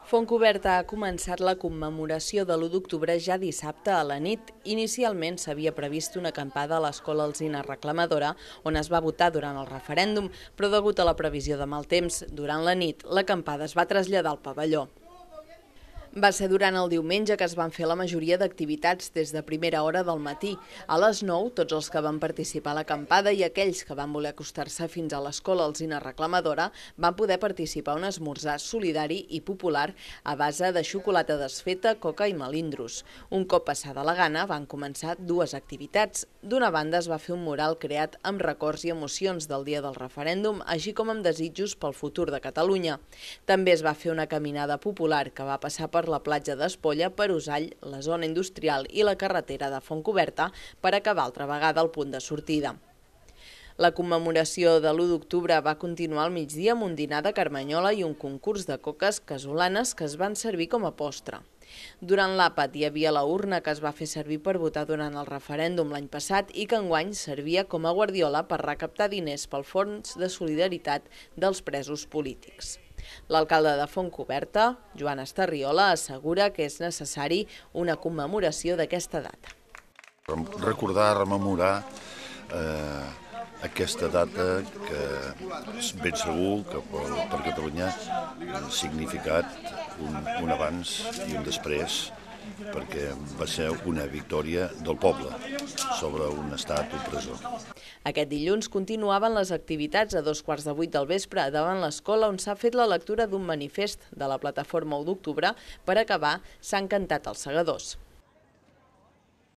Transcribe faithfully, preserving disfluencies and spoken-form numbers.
Fontcoberta ha començat la commemoració de l'u d'octubre ja dissabte a la nit. Inicialment s'havia previst una acampada a l'escola Alzina Reclamadora, on es va votar durant el referèndum, però degut a la previsió de mal temps, durant la nit, l'acampada es va traslladar al pavelló. Va ser durant el diumenge que es van fer la majoria d'activitats des de primera hora del matí. A les nou, tots els que van participar a l'acampada i aquells que van voler acostar-se fins a l'escola Alzina Reclamadora van poder participar a un esmorzar solidari i popular a base de xocolata desfeta, coca i melindros. Un cop passada la gana van començar dues activitats. D'una banda es va fer un mural creat amb records i emocions del dia del referèndum, així com amb desitjos pel futur de Catalunya. També es va fer una caminada popular que va passar per per la platja d'Espolla, per Usall, la zona industrial i la carretera de Fontcoberta per acabar altra vegada al punt de sortida. La commemoració de l'u d'octubre va continuar al migdia amb un dinar de carmanyola i un concurs de coques casolanes que es van servir com a postre. Durant l'àpat hi havia la urna que es va fer servir per votar durant el referèndum l'any passat i que enguany servia com a guardiola per recaptar diners pel Fons de Solidaritat dels presos polítics. L'alcalde de Fontcoberta, Joan Estarriola, assegura que és necessari una commemoració d'aquesta data. Recordar, rememorar eh, aquesta data que és ben segur que per Catalunya ha significat un, un abans i un després, perquè va ser una victòria del poble sobre un estat opressor. Aquest dilluns continuaven les activitats a dos quarts de vuit del vespre davant l'escola, on s'ha fet la lectura d'un manifest de la plataforma u d'octubre. Per acabar, s'han cantat els segadors.